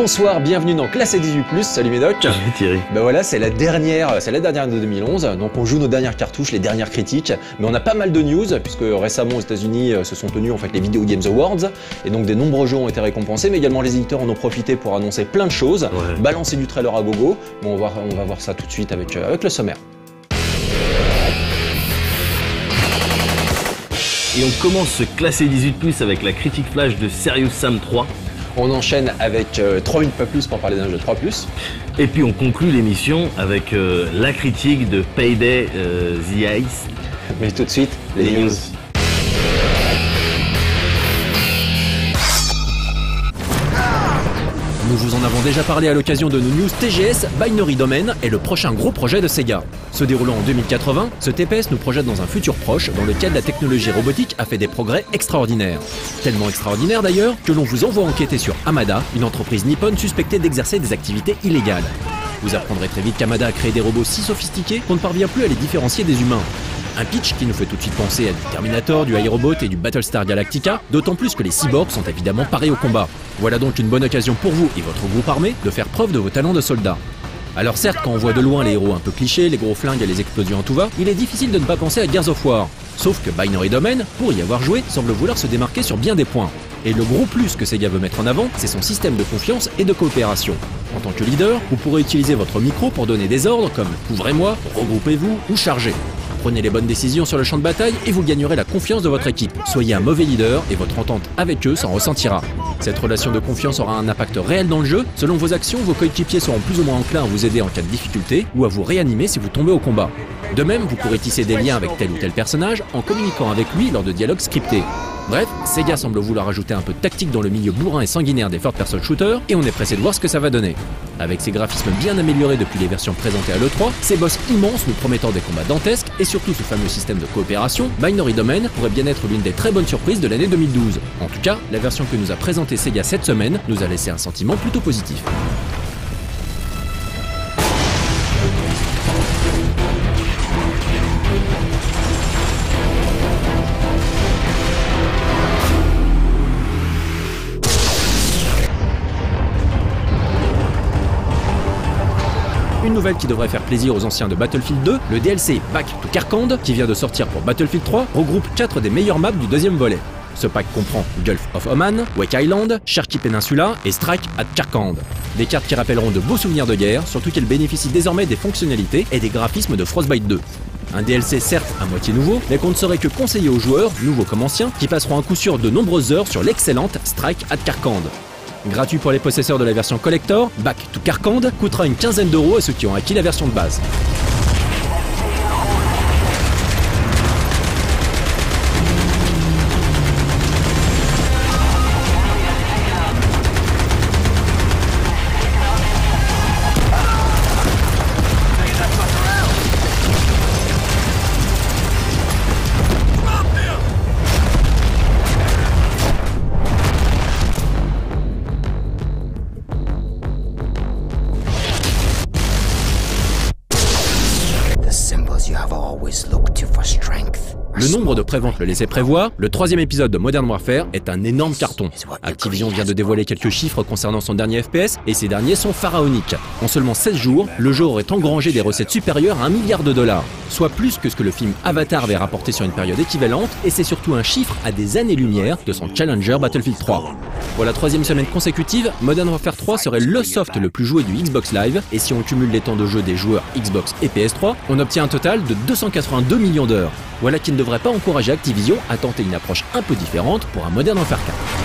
Bonsoir, bienvenue dans Classé 18+, salut Médoc. Salut Thierry. Ben voilà, c'est la dernière de 2011, donc on joue nos dernières cartouches, les dernières critiques, mais on a pas mal de news, puisque récemment aux États-Unis se sont tenus en fait les Video Games Awards, et donc des nombreux jeux ont été récompensés, mais également les éditeurs en ont profité pour annoncer plein de choses, balancer du trailer à gogo. Bon, on va voir ça tout de suite avec le sommaire. Et on commence ce Classé 18+, avec la critique flash de Serious Sam 3. On enchaîne avec 3 minutes pas plus pour parler d'un jeu 3+. Et puis on conclut l'émission avec la critique de Payday The Ice. Mais tout de suite, les news. Nous vous en avons déjà parlé à l'occasion de nos news TGS, Binary Domain est le prochain gros projet de Sega. Se déroulant en 2080, ce TPS nous projette dans un futur proche dans lequel la technologie robotique a fait des progrès extraordinaires. Tellement extraordinaires d'ailleurs que l'on vous envoie enquêter sur Amada, une entreprise nippone suspectée d'exercer des activités illégales. Vous apprendrez très vite qu'Amada a créé des robots si sophistiqués qu'on ne parvient plus à les différencier des humains. Un pitch qui nous fait tout de suite penser à du Terminator, du iRobot et du Battlestar Galactica, d'autant plus que les cyborgs sont évidemment parés au combat. Voilà donc une bonne occasion pour vous et votre groupe armé de faire preuve de vos talents de soldats. Alors certes, quand on voit de loin les héros un peu clichés, les gros flingues et les explosions en tout va, il est difficile de ne pas penser à Gears of War. Sauf que Binary Domain, pour y avoir joué, semble vouloir se démarquer sur bien des points. Et le gros plus que Sega veut mettre en avant, c'est son système de confiance et de coopération. En tant que leader, vous pourrez utiliser votre micro pour donner des ordres comme « couvrez-moi »,« regroupez-vous » ou « chargez ». Prenez les bonnes décisions sur le champ de bataille et vous gagnerez la confiance de votre équipe. Soyez un mauvais leader et votre entente avec eux s'en ressentira. Cette relation de confiance aura un impact réel dans le jeu. Selon vos actions, vos coéquipiers seront plus ou moins enclins à vous aider en cas de difficulté ou à vous réanimer si vous tombez au combat. De même, vous pourrez tisser des liens avec tel ou tel personnage en communiquant avec lui lors de dialogues scriptés. Bref, Sega semble vouloir ajouter un peu de tactique dans le milieu bourrin et sanguinaire des third-person shooters et on est pressé de voir ce que ça va donner. Avec ses graphismes bien améliorés depuis les versions présentées à l'E3, ses boss immenses nous promettant des combats dantesques et surtout ce fameux système de coopération, Binary Domain pourrait bien être l'une des très bonnes surprises de l'année 2012. En tout cas, la version que nous a présentée Sega cette semaine nous a laissé un sentiment plutôt positif. Une nouvelle qui devrait faire plaisir aux anciens de Battlefield 2, le DLC Back to Karkand, qui vient de sortir pour Battlefield 3, regroupe 4 des meilleures maps du deuxième volet. Ce pack comprend Gulf of Oman, Wake Island, Cherki Peninsula et Strike at Karkand. Des cartes qui rappelleront de beaux souvenirs de guerre, surtout qu'elles bénéficient désormais des fonctionnalités et des graphismes de Frostbite 2. Un DLC certes à moitié nouveau, mais qu'on ne saurait que conseiller aux joueurs, nouveaux comme anciens, qui passeront à coup sûr de nombreuses heures sur l'excellente Strike at Karkand. Gratuit pour les possesseurs de la version collector, Back to Karkand coûtera une quinzaine d'euros à ceux qui ont acquis la version de base. Le nombre de préventes le laissait prévoir, le 3e épisode de Modern Warfare est un énorme carton. Activision vient de dévoiler quelques chiffres concernant son dernier FPS et ces derniers sont pharaoniques. En seulement 16 jours, le jeu aurait engrangé des recettes supérieures à $1 milliard, soit plus que ce que le film Avatar avait rapporté sur une période équivalente et c'est surtout un chiffre à des années-lumière de son challenger Battlefield 3. Pour la 3e semaine consécutive, Modern Warfare 3 serait le soft le plus joué du Xbox Live et si on cumule les temps de jeu des joueurs Xbox et PS3, on obtient un total de 282 millions d'heures. Voilà qui ne devrait pas encourager Activision à tenter une approche un peu différente pour un Modern Warfare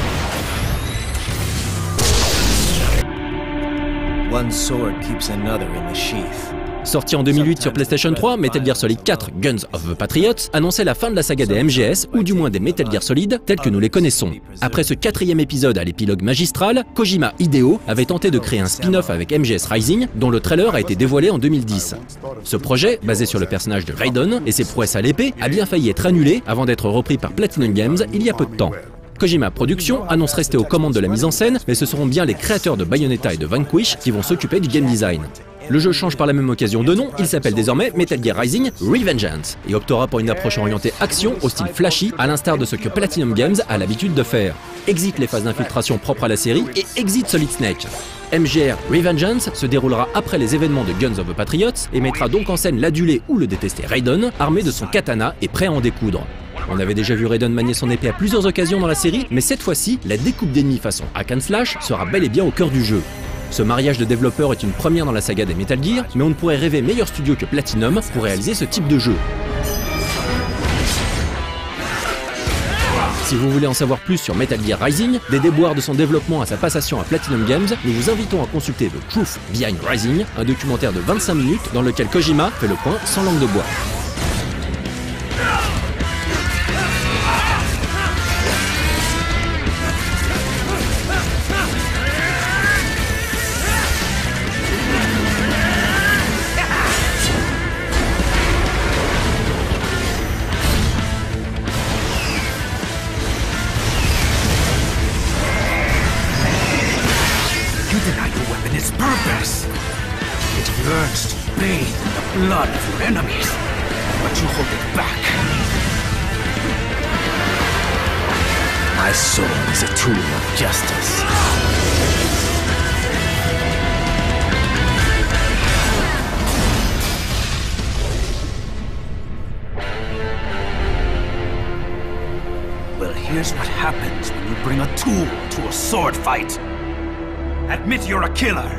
4. One sword keeps another in the sheath. Sorti en 2008 sur PlayStation 3, Metal Gear Solid 4 Guns of the Patriots annonçait la fin de la saga des MGS, ou du moins des Metal Gear Solid tels que nous les connaissons. Après ce 4e épisode à l'épilogue magistral, Kojima Hideo avait tenté de créer un spin-off avec MGS Rising, dont le trailer a été dévoilé en 2010. Ce projet, basé sur le personnage de Raiden et ses prouesses à l'épée, a bien failli être annulé avant d'être repris par Platinum Games il y a peu de temps. Kojima Productions annonce rester aux commandes de la mise en scène, mais ce seront bien les créateurs de Bayonetta et de Vanquish qui vont s'occuper du game design. Le jeu change par la même occasion de nom, il s'appelle désormais Metal Gear Rising Revengeance et optera pour une approche orientée action au style flashy, à l'instar de ce que Platinum Games a l'habitude de faire. Exit les phases d'infiltration propres à la série et exit Solid Snake. MGR Revengeance se déroulera après les événements de Guns of the Patriots et mettra donc en scène l'adulé ou le détesté Raiden, armé de son katana et prêt à en découdre. On avait déjà vu Raiden manier son épée à plusieurs occasions dans la série, mais cette fois-ci, la découpe d'ennemis façon hack and slash sera bel et bien au cœur du jeu. Ce mariage de développeurs est une première dans la saga des Metal Gear, mais on ne pourrait rêver meilleur studio que Platinum pour réaliser ce type de jeu. Si vous voulez en savoir plus sur Metal Gear Rising, des déboires de son développement à sa passation à Platinum Games, nous vous invitons à consulter The Truth Behind Rising, un documentaire de 25 minutes dans lequel Kojima fait le point sans langue de bois. You deny your weapon its purpose. It yearns to bathe in the blood of your enemies, but you hold it back. My soul is a tool of justice. Well, here's what happens when you bring a tool to a sword fight. Admit you're a killer.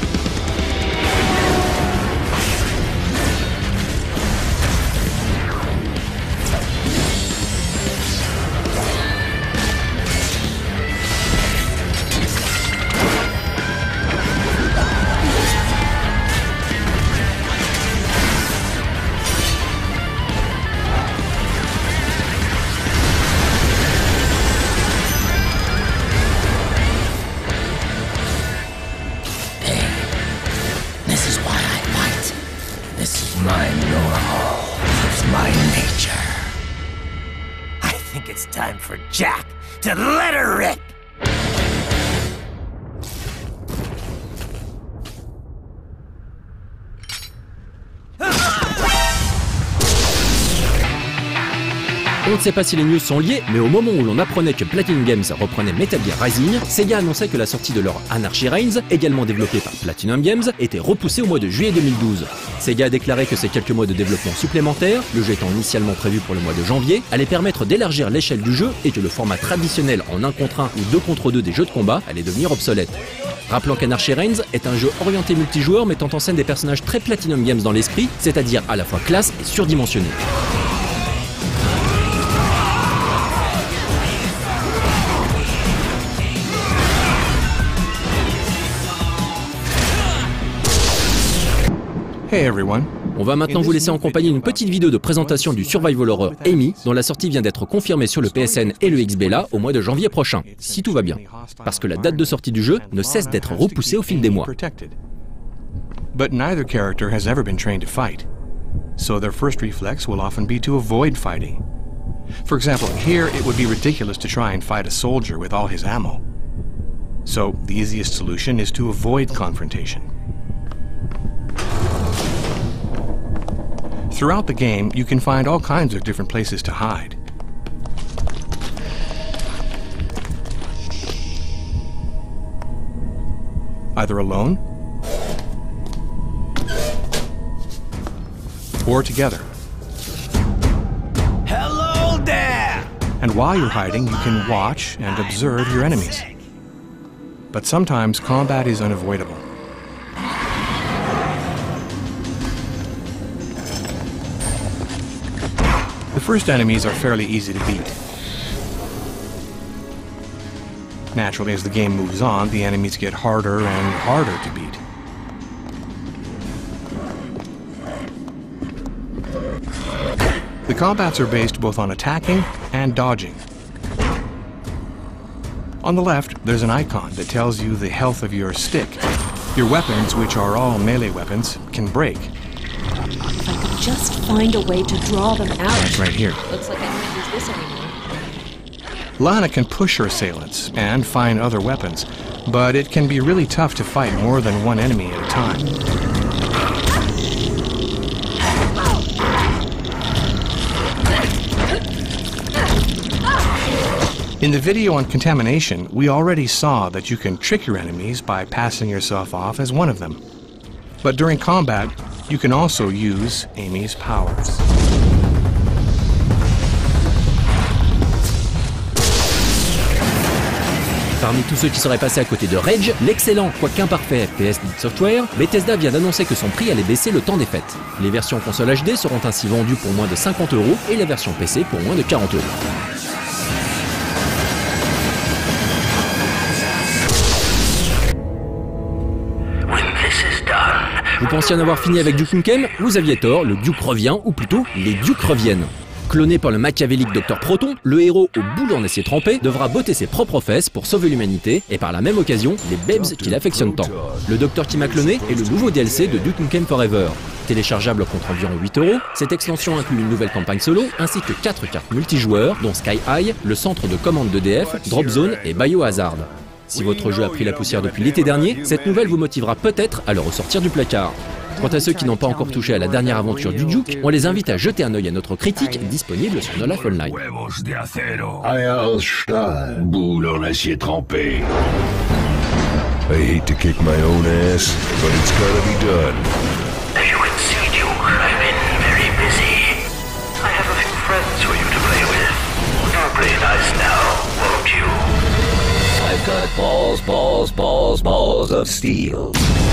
My normal. It's my nature. I think it's time for Jack to let her rip! On ne sait pas si les news sont liées, mais au moment où l'on apprenait que Platinum Games reprenait Metal Gear Rising, Sega annonçait que la sortie de leur Anarchy Reigns, également développée par Platinum Games, était repoussée au mois de juillet 2012. Sega a déclaré que ces quelques mois de développement supplémentaires, le jeu étant initialement prévu pour le mois de janvier, allaient permettre d'élargir l'échelle du jeu et que le format traditionnel en 1 contre 1 ou 2 contre 2 des jeux de combat allait devenir obsolète. Rappelons qu'Anarchy Reigns est un jeu orienté multijoueur mettant en scène des personnages très Platinum Games dans l'esprit, c'est-à-dire à la fois classe et surdimensionnés. Hey everyone. On va maintenant vous laisser en compagnie d'une petite vidéo de présentation du survival horror Amy, dont la sortie vient d'être confirmée sur le PSN et le XBLA au mois de janvier prochain, si tout va bien. Parce que la date de sortie du jeu ne cesse d'être repoussée au fil des mois. But neither character has ever been trained to fight, so their first reflex will often be to avoid fighting. For example, here it would be ridiculous to try and fight a soldier with all his ammo. So the easiest solution is to avoid confrontation. Throughout the game, you can find all kinds of different places to hide. Either alone or together. Hello there! And while you're hiding, you can watch and observe your enemies. But sometimes combat is unavoidable. The first enemies are fairly easy to beat. Naturally, as the game moves on, the enemies get harder and harder to beat. The combats are based both on attacking and dodging. On the left, there's an icon that tells you the health of your stick. Your weapons, which are all melee weapons, can break. If I could just find a way to draw them out. That's right here. Looks like I can't use this anymore. Lana can push her assailants and find other weapons, but it can be really tough to fight more than one enemy at a time. In the video on contamination, we already saw that you can trick your enemies by passing yourself off as one of them. But during combat, you can also use Amy's powers. Parmi tous ceux qui seraient passés à côté de Rage, l'excellent, quoique imparfait FPS d'id Software, Bethesda vient d'annoncer que son prix allait baisser le temps des fêtes. Les versions console HD seront ainsi vendues pour moins de 50 € et la version PC pour moins de 40 €. Vous pensiez en avoir fini avec Duke Nukem? Vous aviez tort, le Duke revient, ou plutôt, les Dukes reviennent. Cloné par le machiavélique Dr Proton, le héros au boule en acier trempé devra botter ses propres fesses pour sauver l'humanité et par la même occasion, les babes qu'il affectionne tant. Le docteur qui m'a cloné est le nouveau DLC de Duke Nukem Forever. Téléchargeable contre environ 8 €, cette extension inclut une nouvelle campagne solo ainsi que 4 cartes multijoueurs dont Sky High, le centre de commande d'EDF, Drop Zone et Biohazard. Si votre jeu a pris la poussière depuis l'été dernier, cette nouvelle vous motivera peut-être à le ressortir du placard. Quant à ceux qui n'ont pas encore touché à la dernière aventure du Duke, on les invite à jeter un œil à notre critique disponible sur No Life Online. Ayal Stahl, boule en acier trempé. I hate to kick my own ass, but it's gotta be done. As you can see, Duke, I've been very busy. I have a few friends for you to play with. You'll play nice now, won't you? I've got balls of steel.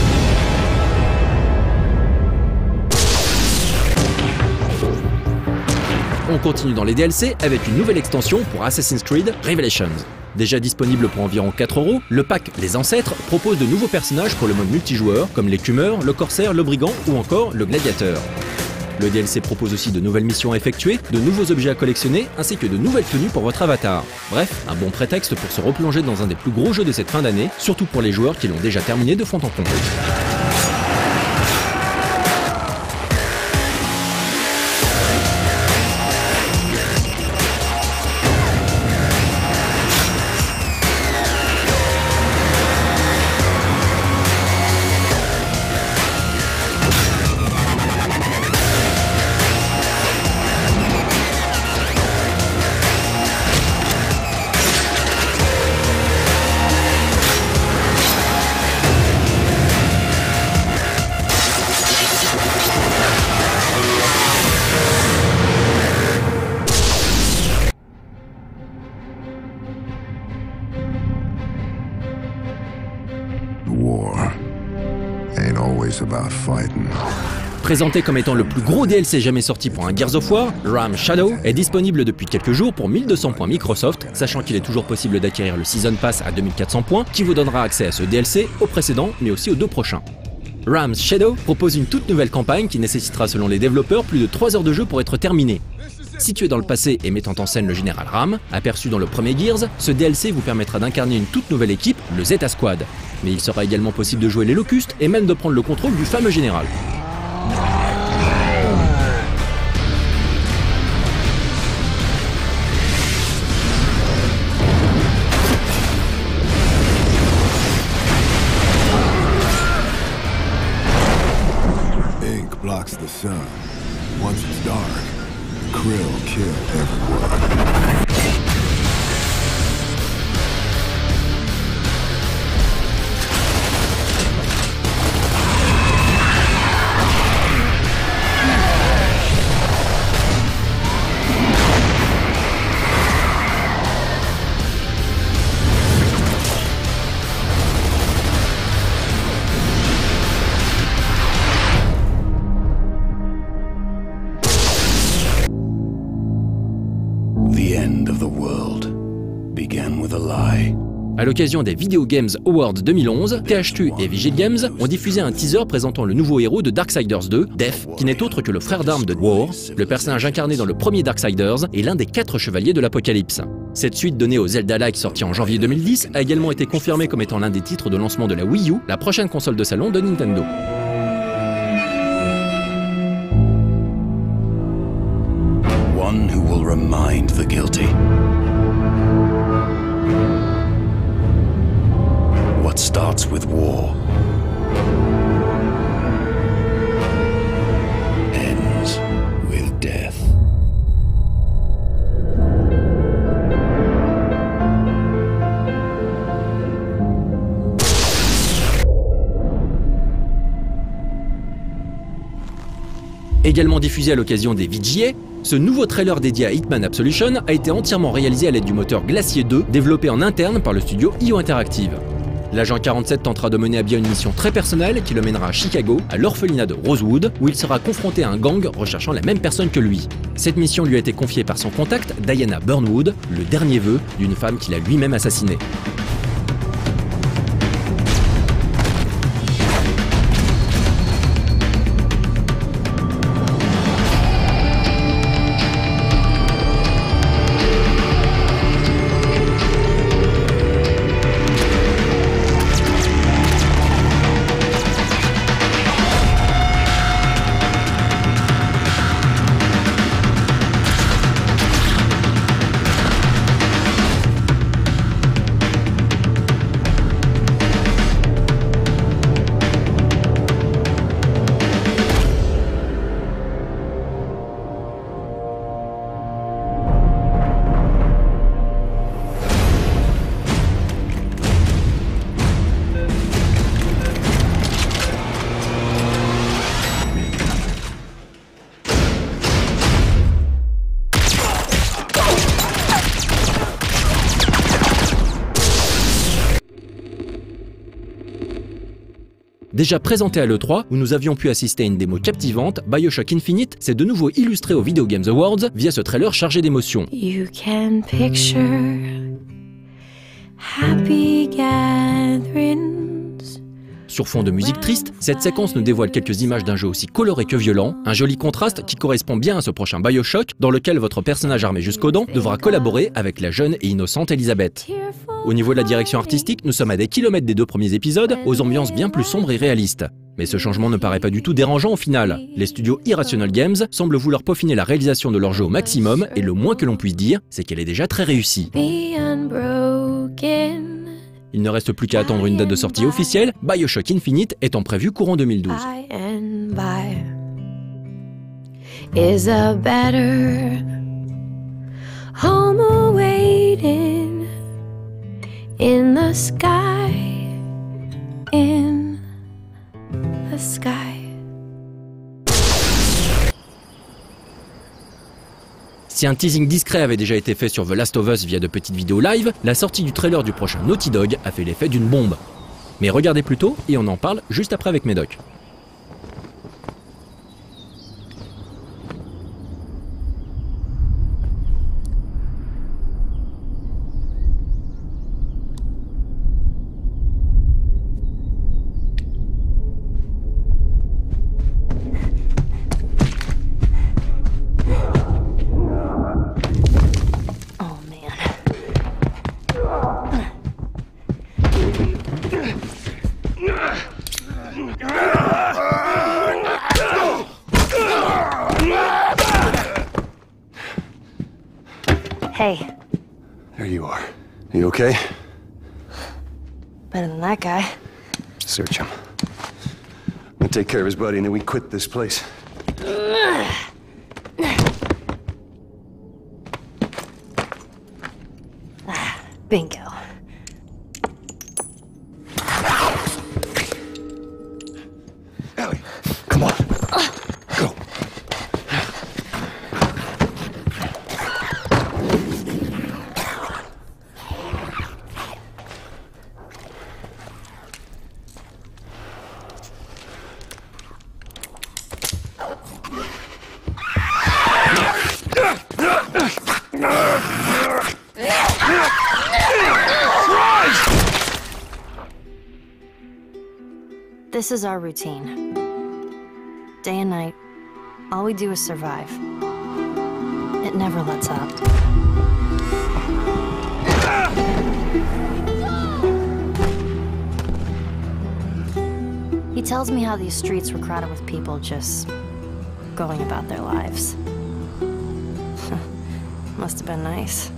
On continue dans les DLC avec une nouvelle extension pour Assassin's Creed Revelations. Déjà disponible pour environ 4 €, le pack Les Ancêtres propose de nouveaux personnages pour le mode multijoueur comme l'écumeur, le corsaire, le brigand ou encore le gladiateur. Le DLC propose aussi de nouvelles missions à effectuer, de nouveaux objets à collectionner ainsi que de nouvelles tenues pour votre avatar. Bref, un bon prétexte pour se replonger dans un des plus gros jeux de cette fin d'année, surtout pour les joueurs qui l'ont déjà terminé de fond en comble. War ain't always about fighting. Présenté comme étant le plus gros DLC jamais sorti pour un Gears of War, Ram Shadow est disponible depuis quelques jours pour 1200 points Microsoft, sachant qu'il est toujours possible d'acquérir le Season Pass à 2400 points qui vous donnera accès à ce DLC, au précédent mais aussi aux deux prochains. Ram's Shadow propose une toute nouvelle campagne qui nécessitera selon les développeurs plus de 3 heures de jeu pour être terminée. Situé dans le passé et mettant en scène le général Ram, aperçu dans le premier Gears, ce DLC vous permettra d'incarner une toute nouvelle équipe, le Zeta Squad. Mais il sera également possible de jouer les Locustes et même de prendre le contrôle du fameux général. Ink blocks the sun. Once it's dark, Krill kill everyone. The end of the world began with a lie. À l'occasion des Video Games Awards 2011, THQ et Vigil Games ont diffusé un teaser présentant le nouveau héros de Darksiders 2, Death, qui n'est autre que le frère d'armes de War, le personnage incarné dans le premier Darksiders et l'un des 4 chevaliers de l'Apocalypse. Cette suite donnée au Zelda-like sorti en janvier 2010 a également été confirmée comme étant l'un des titres de lancement de la Wii U, la prochaine console de salon de Nintendo. One who will remind the guilty what starts with war ends with death. Également diffusé à l'occasion des VGA, ce nouveau trailer dédié à Hitman Absolution a été entièrement réalisé à l'aide du moteur Glacier 2, développé en interne par le studio IO Interactive. L'agent 47 tentera de mener à bien une mission très personnelle qui le mènera à Chicago, à l'orphelinat de Rosewood, où il sera confronté à un gang recherchant la même personne que lui. Cette mission lui a été confiée par son contact, Diana Burnwood, le dernier vœu d'une femme qu'il a lui-même assassinée. Déjà présenté à l'E3, où nous avions pu assister à une démo captivante, BioShock Infinite s'est de nouveau illustré aux Video Games Awards via ce trailer chargé d'émotions. You can picture happy gatherings. Sur fond de musique triste, cette séquence nous dévoile quelques images d'un jeu aussi coloré que violent, un joli contraste qui correspond bien à ce prochain BioShock, dans lequel votre personnage armé jusqu'aux dents devra collaborer avec la jeune et innocente Elizabeth. Au niveau de la direction artistique, nous sommes à des kilomètres des deux premiers épisodes, aux ambiances bien plus sombres et réalistes. Mais ce changement ne paraît pas du tout dérangeant au final. Les studios Irrational Games semblent vouloir peaufiner la réalisation de leur jeu au maximum, et le moins que l'on puisse dire, c'est qu'elle est déjà très réussie. Il ne reste plus qu'à attendre une date de sortie officielle, BioShock Infinite étant prévu courant 2012. Is a better home awaiting in the sky, in the sky. Si un teasing discret avait déjà été fait sur The Last of Us via de petites vidéos live, la sortie du trailer du prochain Naughty Dog a fait l'effet d'une bombe. Mais regardez plutôt et on en parle juste après avec Médoc. Hey. There you are. You okay? Better than that guy. Search him. We'll take care of his buddy and then we quit this place. Bingo. Ellie, come on. Go. This is our routine. Day and night, all we do is survive. It never lets up. He tells me how these streets were crowded with people just going about their lives. Must have been nice.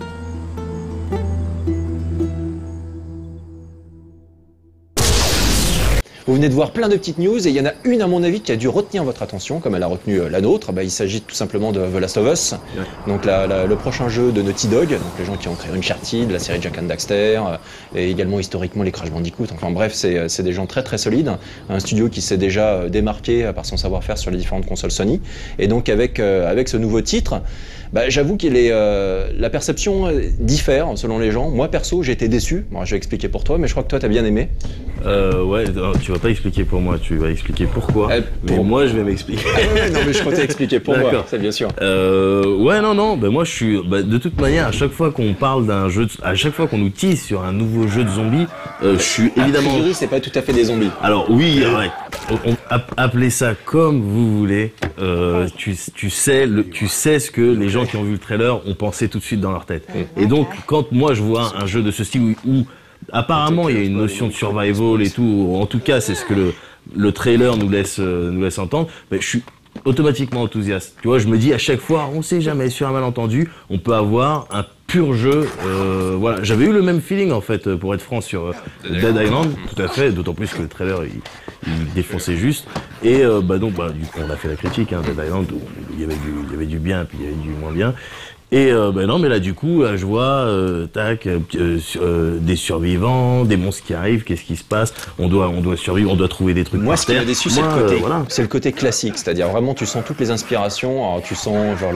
Vous venez de voir plein de petites news et il y en a une à mon avis qui a dû retenir votre attention, comme elle a retenu la nôtre. Il s'agit tout simplement de The Last of Us, donc le prochain jeu de Naughty Dog, donc les gens qui ont créé Uncharted, la série Jak and Daxter, et également historiquement les Crash Bandicoot. Enfin bref, c'est des gens très très solides, un studio qui s'est déjà démarqué par son savoir-faire sur les différentes consoles Sony. Et donc avec ce nouveau titre, j'avoue qu'il est la perception diffère selon les gens. Moi perso, j'ai été déçu. Bon, je vais expliquer pour toi, mais je crois que toi t'as bien aimé. Ouais, alors, tu vas pas expliquer pour moi, tu vas expliquer pourquoi. Mais moi, je vais m'expliquer. Non, mais je comptais expliquer pour moi, c'est bien sûr. Ouais, non, moi je suis. De toute manière, à chaque fois qu'on parle d'un jeu, à chaque fois qu'on nous tease sur un nouveau jeu de zombies, je suis évidemment. A priori, c'est pas tout à fait des zombies. Alors oui, ouais. Appelez ça comme vous voulez. Tu sais ce que les gens qui ont vu le trailer ont pensé tout de suite dans leur tête. Et donc, quand moi je vois un jeu de ce style où apparemment il y a une notion de survival et tout, en tout cas c'est ce que le trailer nous laisse entendre, je suis automatiquement enthousiaste. Tu vois, je me dis à chaque fois, on sait jamais, sur un malentendu, on peut avoir un pur jeu. Voilà, j'avais eu le même feeling en fait, pour être franc, sur Dead Island, tout à fait, d'autant plus que le trailer il défonçait juste. Et donc du coup on a fait la critique, Dead Island, où il y avait du bien, puis il y avait du moins bien. Et non, mais là du coup, je vois des survivants, des monstres qui arrivent. Qu'est-ce qui se passe? On doit survivre, on doit trouver des trucs. Moi, ce qui m'a déçu, c'est le côté, voilà. C'est le côté classique, c'est-à-dire vraiment, tu sens toutes les inspirations. Alors, tu sens genre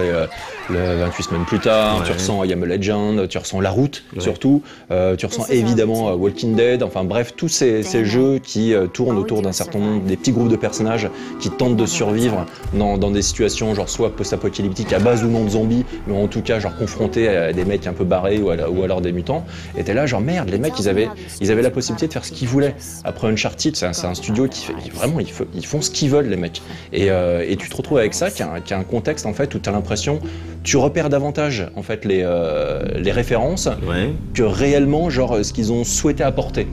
le 28 semaines plus tard, tu ressens I Am a Legend, tu ressens La Route surtout, tu ressens évidemment Walking Dead. Enfin bref, tous ces jeux qui tournent autour d'un certain nombre, des petits groupes de personnages qui tentent de survivre dans des situations genre soit post-apocalyptiques à base ou non de zombies, mais en tout cas genre confrontés à des mecs un peu barrés ou alors des mutants. Et t'es là genre merde, les mecs ils avaient la possibilité de faire ce qu'ils voulaient. Après Uncharted, c'est un studio qui vraiment ils font ce qu'ils veulent les mecs. Et tu te retrouves avec ça qui a un contexte en fait où t'as l'impression tu repères davantage en fait les références que réellement genre ce qu'ils ont souhaité apporter.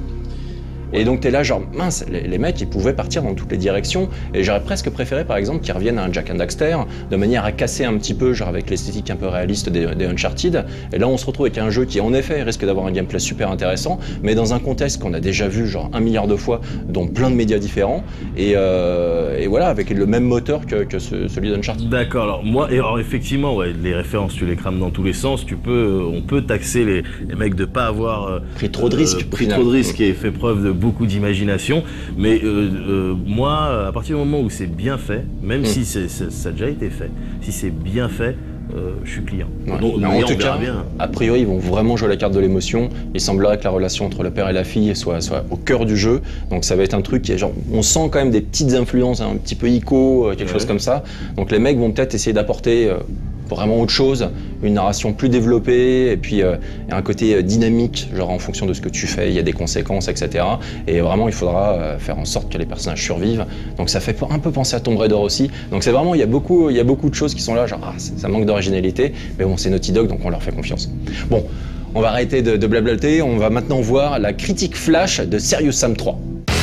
Et donc t'es là genre mince, les mecs ils pouvaient partir dans toutes les directions et j'aurais presque préféré par exemple qu'ils reviennent à un Jak and Daxter de manière à casser un petit peu genre avec l'esthétique un peu réaliste des Uncharted. Et là on se retrouve avec un jeu qui en effet risque d'avoir un gameplay super intéressant mais dans un contexte qu'on a déjà vu genre 1 milliard de fois dans plein de médias différents et voilà avec le même moteur que celui d'Uncharted. D'accord, alors effectivement les références tu les crames dans tous les sens, on peut taxer les mecs de pas avoir pris trop de risques et fait preuve de beaucoup d'imagination, mais moi, à partir du moment où c'est bien fait, même si ça a déjà été fait, si c'est bien fait, je suis client. Donc, en tout cas, a priori, ils vont vraiment jouer la carte de l'émotion. Il semblerait que la relation entre le père et la fille soit au cœur du jeu. Donc ça va être un truc qui est genre, on sent quand même des petites influences, un petit peu ico, quelque chose comme ça. Donc les mecs vont peut-être essayer d'apporter vraiment autre chose, une narration plus développée et puis un côté dynamique, genre en fonction de ce que tu fais, il y a des conséquences, etc. Et vraiment, il faudra faire en sorte que les personnages survivent. Donc ça fait un peu penser à Tomb Raider aussi. Donc c'est vraiment, il y a beaucoup de choses qui sont là, genre ça manque d'originalité, mais bon, c'est Naughty Dog, donc on leur fait confiance. Bon, on va arrêter de blablater, on va maintenant voir la critique flash de Serious Sam 3.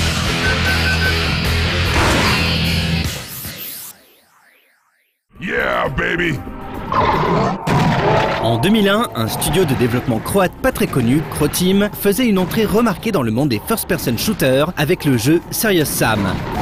Yeah, baby! En 2001, un studio de développement croate pas très connu, Croteam, faisait une entrée remarquée dans le monde des first-person shooters avec le jeu Serious Sam.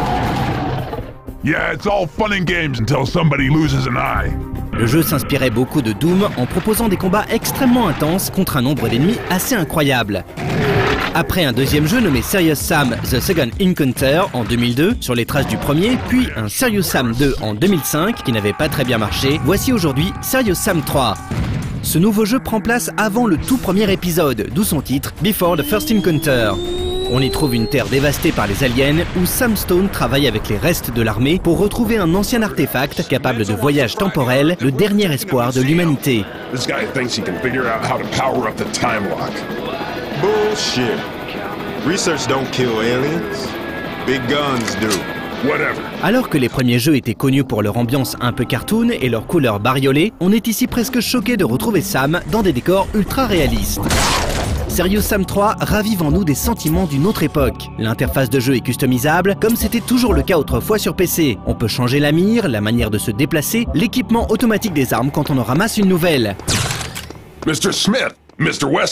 Yeah, it's all fun and games until somebody loses an eye. Le jeu s'inspirait beaucoup de Doom en proposant des combats extrêmement intenses contre un nombre d'ennemis assez incroyable. Après un deuxième jeu nommé Serious Sam The Second Encounter en 2002, sur les traces du premier, puis un Serious Sam 2 en 2005 qui n'avait pas très bien marché, voici aujourd'hui Serious Sam 3. Ce nouveau jeu prend place avant le tout premier épisode, d'où son titre Before the First Encounter. On y trouve une terre dévastée par les aliens où Sam Stone travaille avec les restes de l'armée pour retrouver un ancien artefact capable de voyage temporel, le dernier espoir de l'humanité. This guy thinks he can figure out how to power up the time lock. Bullshit. Research don't kill aliens. Big guns do. Whatever. Alors que les premiers jeux étaient connus pour leur ambiance un peu cartoon et leurs couleurs bariolées, on est ici presque choqué de retrouver Sam dans des décors ultra réalistes. Serious Sam 3 ravive en nous des sentiments d'une autre époque. L'interface de jeu est customisable, comme c'était toujours le cas autrefois sur PC. On peut changer la mire, la manière de se déplacer, l'équipement automatique des armes quand on en ramasse une nouvelle. Mr. Smith, Mr. Wesson,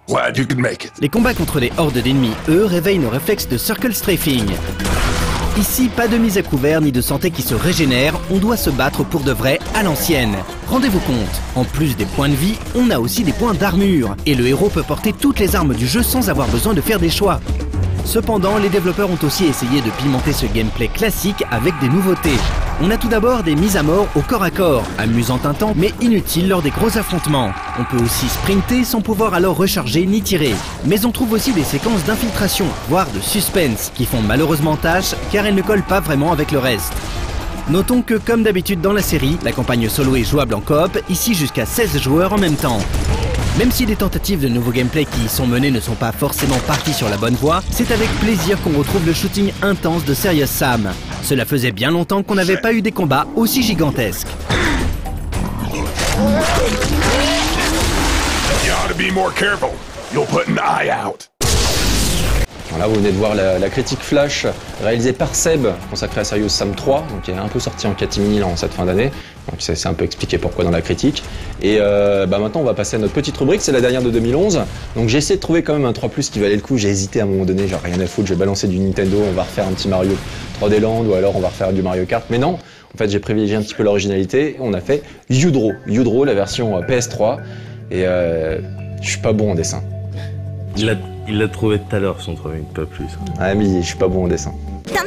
Glad you could make it. Les combats contre les hordes d'ennemis, eux, réveillent nos réflexes de circle strafing. Ici, pas de mise à couvert ni de santé qui se régénère, on doit se battre pour de vrai à l'ancienne. Rendez-vous compte, en plus des points de vie, on a aussi des points d'armure, et le héros peut porter toutes les armes du jeu sans avoir besoin de faire des choix. Cependant, les développeurs ont aussi essayé de pimenter ce gameplay classique avec des nouveautés. On a tout d'abord des mises à mort au corps à corps, amusantes un temps mais inutiles lors des gros affrontements. On peut aussi sprinter sans pouvoir alors recharger ni tirer. Mais on trouve aussi des séquences d'infiltration, voire de suspense, qui font malheureusement tâche car elles ne collent pas vraiment avec le reste. Notons que comme d'habitude dans la série, la campagne solo est jouable en coop, ici jusqu'à 16 joueurs en même temps. Même si des tentatives de nouveaux gameplays qui y sont menées ne sont pas forcément parties sur la bonne voie, c'est avec plaisir qu'on retrouve le shooting intense de Serious Sam. Cela faisait bien longtemps qu'on n'avait pas eu des combats aussi gigantesques. You ought to be more careful. You'll put an eye out. Là, vous venez de voir la critique flash réalisée par Seb, consacrée à Serious Sam 3, donc qui est un peu sorti en catimini en cette fin d'année. Donc c'est un peu expliqué pourquoi dans la critique. Et maintenant, on va passer à notre petite rubrique, c'est la dernière de 2011. Donc j'ai essayé de trouver quand même un 3+ qui valait le coup. J'ai hésité à un moment donné, genre rien à foutre, je vais balancer du Nintendo, on va refaire un petit Mario 3D Land ou alors on va refaire du Mario Kart. Mais non, en fait j'ai privilégié un petit peu l'originalité. On a fait Yu-Draw, la version PS3. Et je suis pas bon en dessin. Il l'a trouvé tout à l'heure, son truc, pas plus. Ah mais je suis pas bon en dessin.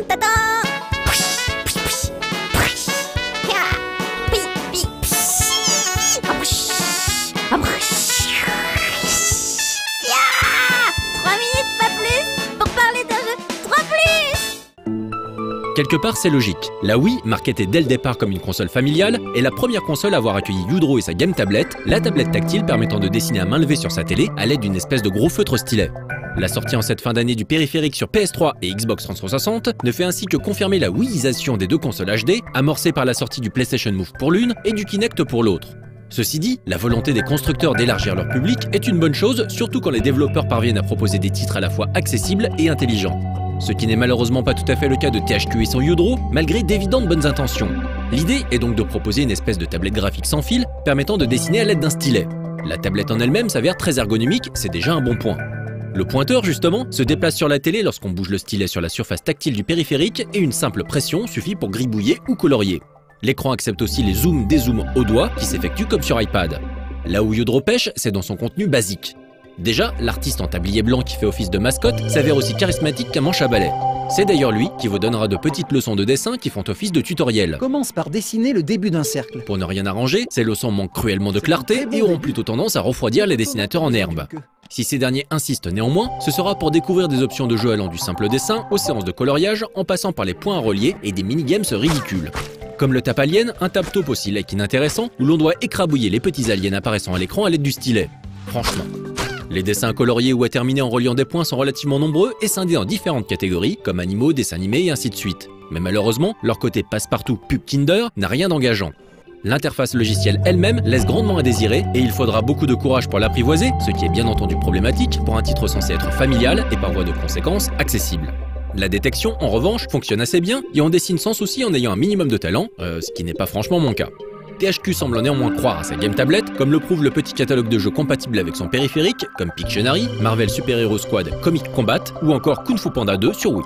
Quelque part, c'est logique. La Wii, marketée dès le départ comme une console familiale, est la première console à avoir accueilli Yu-Draw et sa Game Tablet, la tablette tactile permettant de dessiner à main levée sur sa télé à l'aide d'une espèce de gros feutre stylet. La sortie en cette fin d'année du périphérique sur PS3 et Xbox 360 ne fait ainsi que confirmer la Wiiisation des deux consoles HD, amorcée par la sortie du PlayStation Move pour l'une et du Kinect pour l'autre. Ceci dit, la volonté des constructeurs d'élargir leur public est une bonne chose, surtout quand les développeurs parviennent à proposer des titres à la fois accessibles et intelligents. Ce qui n'est malheureusement pas tout à fait le cas de THQ et son Yu-Draw, malgré d'évidentes bonnes intentions. L'idée est donc de proposer une espèce de tablette graphique sans fil, permettant de dessiner à l'aide d'un stylet. La tablette en elle-même s'avère très ergonomique, c'est déjà un bon point. Le pointeur, justement, se déplace sur la télé lorsqu'on bouge le stylet sur la surface tactile du périphérique et une simple pression suffit pour gribouiller ou colorier. L'écran accepte aussi les zooms, dézooms au doigt qui s'effectuent comme sur iPad. Là où Yu-Draw pêche, c'est dans son contenu basique. Déjà, l'artiste en tablier blanc qui fait office de mascotte s'avère aussi charismatique qu'un manche à balai. C'est d'ailleurs lui qui vous donnera de petites leçons de dessin qui font office de tutoriel. Commence par dessiner le début d'un cercle. Pour ne rien arranger, ces leçons manquent cruellement de clarté et auront plutôt tendance à refroidir les dessinateurs en herbe. Si ces derniers insistent néanmoins, ce sera pour découvrir des options de jeu allant du simple dessin aux séances de coloriage en passant par les points à relier et des minigames ridicules. Comme le Tap Alien, un Tap Top aussi laid qu'inintéressant où l'on doit écrabouiller les petits aliens apparaissant à l'écran à l'aide du stylet. Franchement. Les dessins coloriés ou à terminer en reliant des points sont relativement nombreux et scindés en différentes catégories, comme animaux, dessins animés et ainsi de suite. Mais malheureusement, leur côté passe-partout pub Kinder n'a rien d'engageant. L'interface logicielle elle-même laisse grandement à désirer et il faudra beaucoup de courage pour l'apprivoiser, ce qui est bien entendu problématique pour un titre censé être familial et par voie de conséquence accessible. La détection, en revanche, fonctionne assez bien et on dessine sans souci en ayant un minimum de talent, ce qui n'est pas franchement mon cas. THQ semble néanmoins croire à sa Game Tablet, comme le prouve le petit catalogue de jeux compatibles avec son périphérique, comme Pictionary, Marvel Super Hero Squad Comic Combat ou encore Kung Fu Panda 2 sur Wii.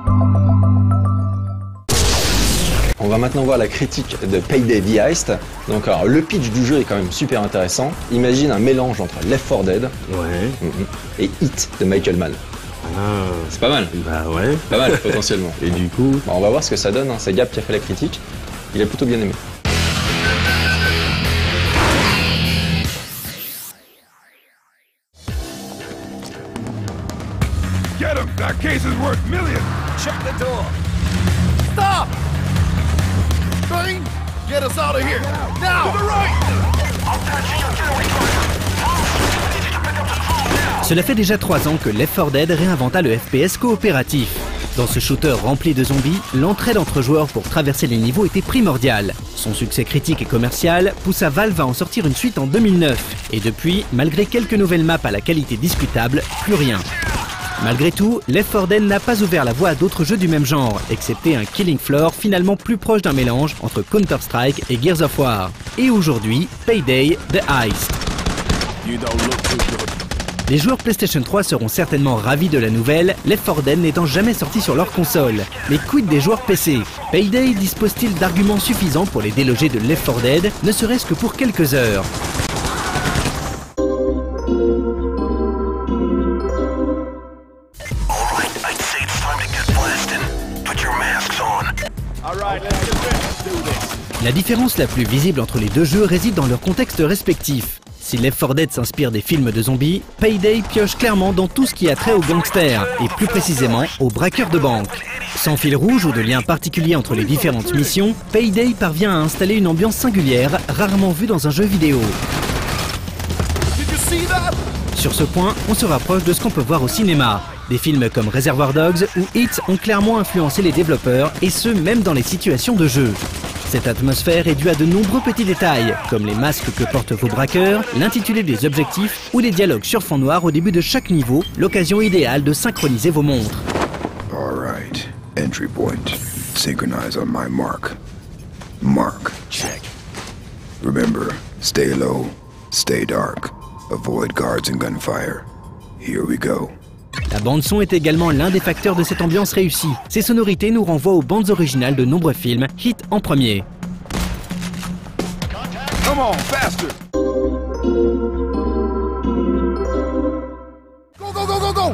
On va maintenant voir la critique de Payday The Heist. Donc alors, le pitch du jeu est quand même super intéressant. Imagine un mélange entre Left 4 Dead et Hit de Michael Mann. Ah. C'est pas mal. Bah ouais. Pas mal potentiellement. Et du coup... Bon, on va voir ce que ça donne, hein. C'est Gab qui a fait la critique. Il a plutôt bien aimé. Get him! That case is worth millions! Check the door. Stop! Train, get us out of here! Now! To the right! Cela fait déjà 3 ans que Left 4 Dead réinventa le FPS coopératif. Dans ce shooter rempli de zombies, l'entraide entre joueurs pour traverser les niveaux était primordiale. Son succès critique et commercial poussa Valve à en sortir une suite en 2009. Et depuis, malgré quelques nouvelles maps à la qualité discutable, plus rien. Malgré tout, Left 4 Dead n'a pas ouvert la voie à d'autres jeux du même genre, excepté un Killing Floor finalement plus proche d'un mélange entre Counter-Strike et Gears of War. Et aujourd'hui, Payday The Heist. You don't look too good. Les joueurs PlayStation 3 seront certainement ravis de la nouvelle, Left 4 Dead n'étant jamais sorti sur leur console. Mais quid des joueurs PC? Payday dispose-t-il d'arguments suffisants pour les déloger de Left 4 Dead, ne serait-ce que pour quelques heures? La différence la plus visible entre les deux jeux réside dans leur contexte respectif. Si Left 4 Dead s'inspire des films de zombies, Payday pioche clairement dans tout ce qui a trait aux gangsters, et plus précisément aux braqueurs de banque. Sans fil rouge ou de lien particulier entre les différentes missions, Payday parvient à installer une ambiance singulière, rarement vue dans un jeu vidéo. Sur ce point, on se rapproche de ce qu'on peut voir au cinéma. Des films comme Reservoir Dogs ou Hit ont clairement influencé les développeurs, et ce même dans les situations de jeu. Cette atmosphère est due à de nombreux petits détails, comme les masques que portent vos braqueurs, l'intitulé des objectifs ou les dialogues sur fond noir au début de chaque niveau, l'occasion idéale de synchroniser vos montres. Alright, entry point. Synchronize on my mark. Mark. Check. Remember, stay low, stay dark, avoid guards and gunfire. Here we go. La bande-son est également l'un des facteurs de cette ambiance réussie. Ces sonorités nous renvoient aux bandes originales de nombreux films, Hit en premier. Come on, faster! Go, go, go, go, go!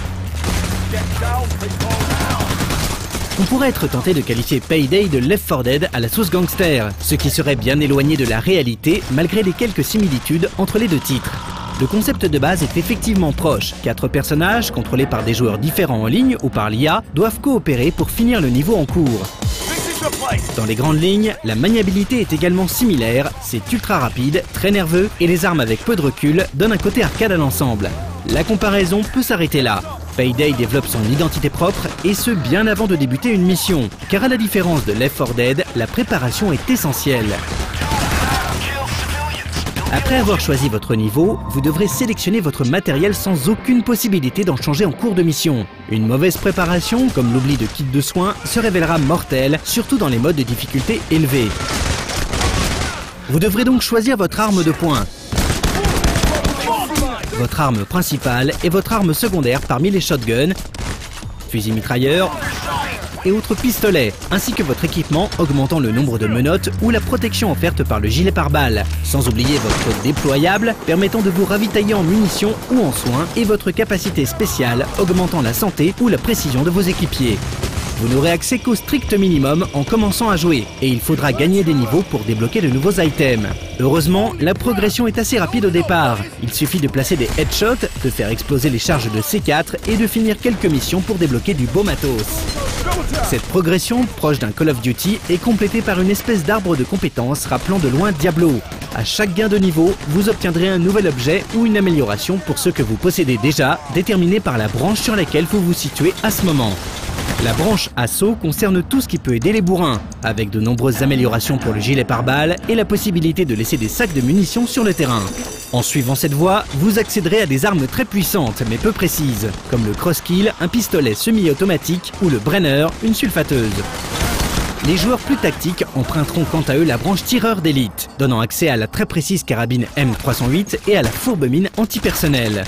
On pourrait être tenté de qualifier Payday de Left 4 Dead à la sauce gangster, ce qui serait bien éloigné de la réalité malgré les quelques similitudes entre les deux titres. Le concept de base est effectivement proche. 4 personnages, contrôlés par des joueurs différents en ligne ou par l'IA, doivent coopérer pour finir le niveau en cours. Dans les grandes lignes, la maniabilité est également similaire, c'est ultra rapide, très nerveux, et les armes avec peu de recul donnent un côté arcade à l'ensemble. La comparaison peut s'arrêter là. Payday développe son identité propre, et ce bien avant de débuter une mission, car à la différence de Left 4 Dead, la préparation est essentielle. Après avoir choisi votre niveau, vous devrez sélectionner votre matériel sans aucune possibilité d'en changer en cours de mission. Une mauvaise préparation, comme l'oubli de kit de soins, se révélera mortelle, surtout dans les modes de difficulté élevés. Vous devrez donc choisir votre arme de poing, votre arme principale et votre arme secondaire parmi les shotguns, fusils mitrailleurs et autres pistolets, ainsi que votre équipement augmentant le nombre de menottes ou la protection offerte par le gilet pare-balles, sans oublier votre déployable permettant de vous ravitailler en munitions ou en soins et votre capacité spéciale augmentant la santé ou la précision de vos équipiers. Vous n'aurez accès qu'au strict minimum en commençant à jouer, et il faudra gagner des niveaux pour débloquer de nouveaux items. Heureusement, la progression est assez rapide au départ. Il suffit de placer des headshots, de faire exploser les charges de C4 et de finir quelques missions pour débloquer du beau matos. Cette progression, proche d'un Call of Duty, est complétée par une espèce d'arbre de compétences rappelant de loin Diablo. À chaque gain de niveau, vous obtiendrez un nouvel objet ou une amélioration pour ceux que vous possédez déjà, déterminé par la branche sur laquelle vous vous situez à ce moment. La branche assaut concerne tout ce qui peut aider les bourrins, avec de nombreuses améliorations pour le gilet pare-balles et la possibilité de laisser des sacs de munitions sur le terrain. En suivant cette voie, vous accéderez à des armes très puissantes mais peu précises, comme le crosskill, un pistolet semi-automatique, ou le Brenner, une sulfateuse. Les joueurs plus tactiques emprunteront quant à eux la branche tireur d'élite, donnant accès à la très précise carabine M308 et à la fourbe mine antipersonnelle.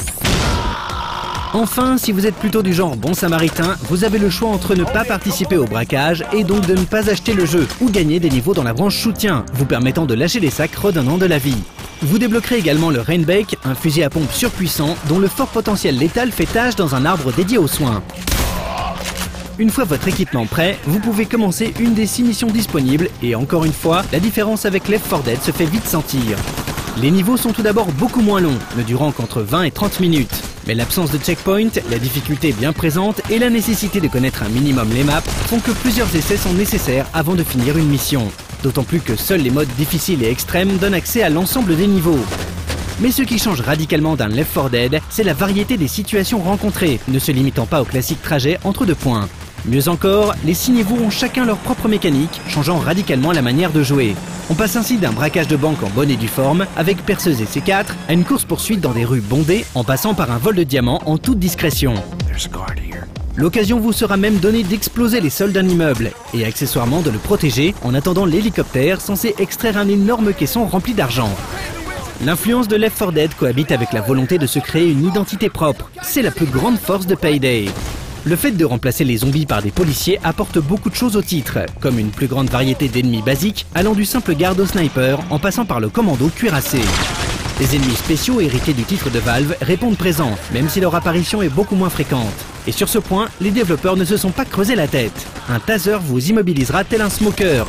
Enfin, si vous êtes plutôt du genre bon samaritain, vous avez le choix entre ne pas participer au braquage et donc de ne pas acheter le jeu, ou gagner des niveaux dans la branche soutien, vous permettant de lâcher des sacs redonnant de la vie. Vous débloquerez également le Rainbake, un fusil à pompe surpuissant dont le fort potentiel létal fait tache dans un arbre dédié aux soins. Une fois votre équipement prêt, vous pouvez commencer une des 6 missions disponibles et encore une fois, la différence avec Left 4 Dead se fait vite sentir. Les niveaux sont tout d'abord beaucoup moins longs, ne durant qu'entre 20 et 30 minutes. Mais l'absence de checkpoint, la difficulté bien présente et la nécessité de connaître un minimum les maps font que plusieurs essais sont nécessaires avant de finir une mission. D'autant plus que seuls les modes difficiles et extrêmes donnent accès à l'ensemble des niveaux. Mais ce qui change radicalement d'un Left 4 Dead, c'est la variété des situations rencontrées, ne se limitant pas au classique trajet entre 2 points. Mieux encore, les 6 niveaux ont chacun leur propre mécanique, changeant radicalement la manière de jouer. On passe ainsi d'un braquage de banque en bonne et due forme, avec perceuse et C4, à une course-poursuite dans des rues bondées, en passant par un vol de diamants en toute discrétion. L'occasion vous sera même donnée d'exploser les sols d'un immeuble, et accessoirement de le protéger en attendant l'hélicoptère censé extraire un énorme caisson rempli d'argent. L'influence de Left 4 Dead cohabite avec la volonté de se créer une identité propre. C'est la plus grande force de Payday. Le fait de remplacer les zombies par des policiers apporte beaucoup de choses au titre, comme une plus grande variété d'ennemis basiques, allant du simple garde au sniper, en passant par le commando cuirassé. Les ennemis spéciaux hérités du titre de Valve répondent présents, même si leur apparition est beaucoup moins fréquente. Et sur ce point, les développeurs ne se sont pas creusé la tête. Un taser vous immobilisera tel un smoker.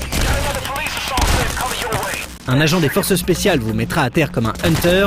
Un agent des forces spéciales vous mettra à terre comme un hunter.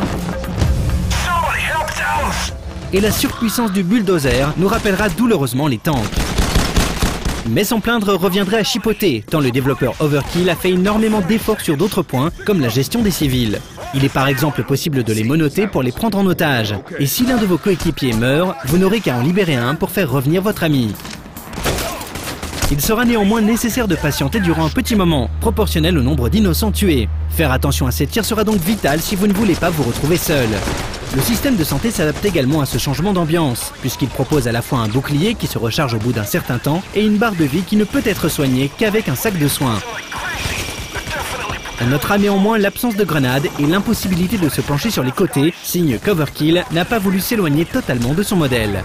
Et la surpuissance du bulldozer nous rappellera douloureusement les tanks. Mais s'en plaindre reviendrait à chipoter, tant le développeur Overkill a fait énormément d'efforts sur d'autres points, comme la gestion des civils. Il est par exemple possible de les menotter pour les prendre en otage. Et si l'un de vos coéquipiers meurt, vous n'aurez qu'à en libérer un pour faire revenir votre ami. Il sera néanmoins nécessaire de patienter durant un petit moment, proportionnel au nombre d'innocents tués. Faire attention à ces tirs sera donc vital si vous ne voulez pas vous retrouver seul. Le système de santé s'adapte également à ce changement d'ambiance, puisqu'il propose à la fois un bouclier qui se recharge au bout d'un certain temps et une barre de vie qui ne peut être soignée qu'avec un sac de soins. On notera néanmoins l'absence de grenades et l'impossibilité de se pencher sur les côtés, signe qu'Overkill n'a pas voulu s'éloigner totalement de son modèle.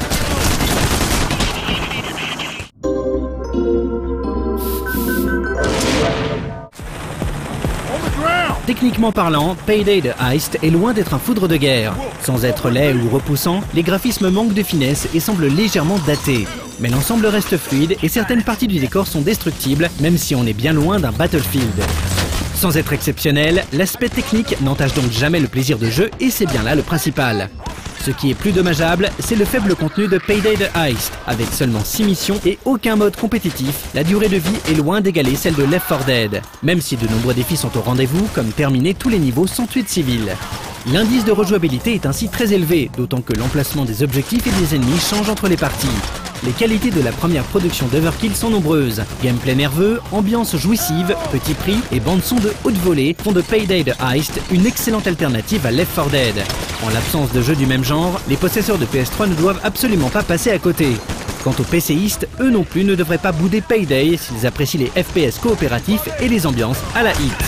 Techniquement parlant, Payday the Heist est loin d'être un foudre de guerre. Sans être laid ou repoussant, les graphismes manquent de finesse et semblent légèrement datés. Mais l'ensemble reste fluide et certaines parties du décor sont destructibles, même si on est bien loin d'un Battlefield. Sans être exceptionnel, l'aspect technique n'entache donc jamais le plaisir de jeu et c'est bien là le principal. Ce qui est plus dommageable, c'est le faible contenu de Payday the Heist. Avec seulement 6 missions et aucun mode compétitif, la durée de vie est loin d'égaler celle de Left 4 Dead. Même si de nombreux défis sont au rendez-vous, comme terminer tous les niveaux sans tuer de civils. L'indice de rejouabilité est ainsi très élevé, d'autant que l'emplacement des objectifs et des ennemis change entre les parties. Les qualités de la première production d'Overkill sont nombreuses. Gameplay nerveux, ambiance jouissive, petit prix et bande-son de haute volée font de Payday the Heist une excellente alternative à Left 4 Dead. En l'absence de jeux du même genre, les possesseurs de PS3 ne doivent absolument pas passer à côté. Quant aux PCistes, eux non plus ne devraient pas bouder Payday s'ils apprécient les FPS coopératifs et les ambiances à la hit.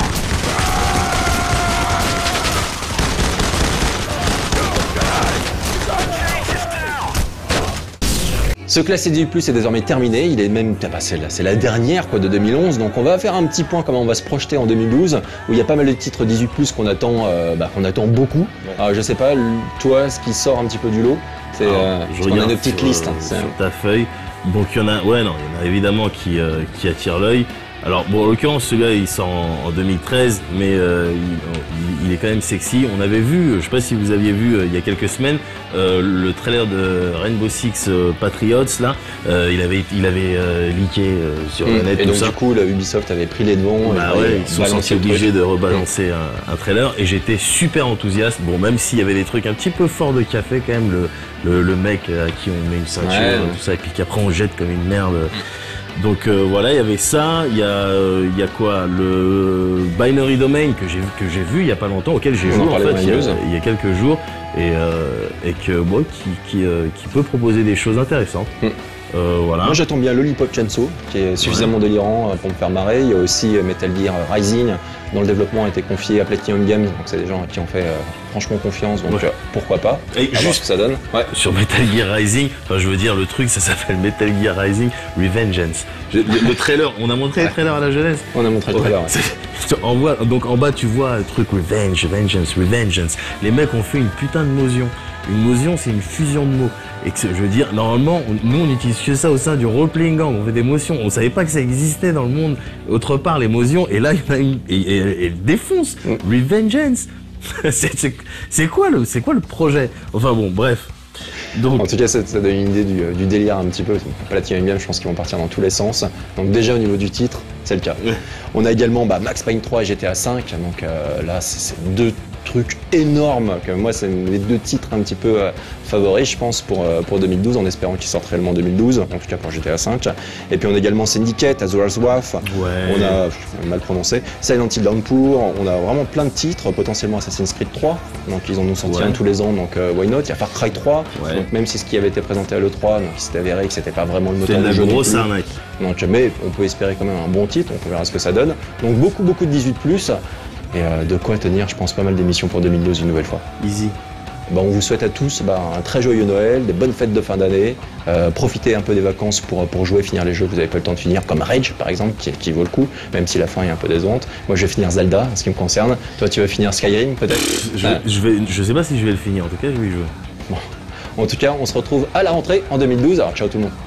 Ce classé 18+, est désormais terminé, il est même, c'est la dernière quoi, de 2011, donc on va faire un petit point comment on va se projeter en 2012, où il y a pas mal de titres 18+, qu'on attend beaucoup. Alors, je sais pas, toi, ce qui sort un petit peu du lot, c'est on a nos petites listes. Sur ta feuille, donc il y en a évidemment qui attirent l'œil. Alors bon, en l'occurrence, celui-là il sort en 2013, mais il est quand même sexy. On avait vu, je sais pas si vous aviez vu il y a quelques semaines, le trailer de Rainbow Six Patriots là, il avait leaké sur le net. Et donc du coup, la Ubisoft avait pris les devants. Ils sont sentis obligés de rebalancer un trailer, et j'étais super enthousiaste. Bon, même s'il y avait des trucs un petit peu forts de café quand même, le mec à qui on met une ceinture, tout ça, et puis qu'après on jette comme une merde. Donc voilà, il y avait ça, il y a quoi, le Binary Domain que j'ai vu il y a pas longtemps, auquel j'ai joué en fait il y a quelques jours, et que bon, qui peut proposer des choses intéressantes. Voilà. Moi j'attends bien Lollipop Chainsaw, qui est suffisamment délirant pour me faire marrer. Il y a aussi Metal Gear Rising, dont le développement a été confié à Platinum Games, donc c'est des gens qui ont fait franchement confiance, donc pourquoi pas. Et juste ce que ça donne. Sur Metal Gear Rising, enfin je veux dire, le truc ça s'appelle Metal Gear Rising Revengeance. Le trailer, on a montré le trailer à la jeunesse. On a montré le trailer. Donc en bas tu vois le truc Revengeance. Les mecs ont fait une putain de motion. Une motion, c'est une fusion de mots. Et que, je veux dire, normalement, nous on utilise que ça au sein du role-playing gang, on fait des motions. On savait pas que ça existait dans le monde autre part, les motions. Et là, il y en a une, et elle défonce. Revengeance. C'est quoi le projet? Enfin bon, bref. Donc, en tout cas, ça donne une idée du délire un petit peu. Platinum Games, je pense qu'ils vont partir dans tous les sens. Donc déjà au niveau du titre, c'est le cas. On a également Max Payne 3 et GTA 5. Donc là, c'est deux trucs énormes. Que moi, c'est les deux titres un petit peu favoris, je pense, pour 2012, en espérant qu'ils sortent réellement en 2012, en tout cas pour GTA 5. Et puis on a également Syndicate, Azura's Wrath, on a mal prononcé, Silent Hill Downpour, on a vraiment plein de titres, potentiellement Assassin's Creed 3, donc ils en ont sorti un tous les ans, donc why not. Il y a Far Cry 3, donc même si ce qui avait été présenté à l'E3, donc il s'était avéré que c'était pas vraiment le moteur du jeu. Grosse arnaque. Donc, mais on peut espérer quand même un bon titre, on verra ce que ça donne. Donc beaucoup de 18+. et de quoi tenir, je pense, pas mal d'émissions pour 2012 une nouvelle fois. Easy. On vous souhaite à tous un très joyeux Noël, des bonnes fêtes de fin d'année, profitez un peu des vacances pour jouer, finir les jeux que vous n'avez pas le temps de finir, comme Rage par exemple, qui vaut le coup, même si la fin est un peu décevante. Moi je vais finir Zelda, en ce qui me concerne. Toi tu vas finir Skyrim peut-être? Je sais pas si je vais le finir, en tout cas je vais y jouer. Bon. En tout cas, on se retrouve à la rentrée en 2012, alors ciao tout le monde.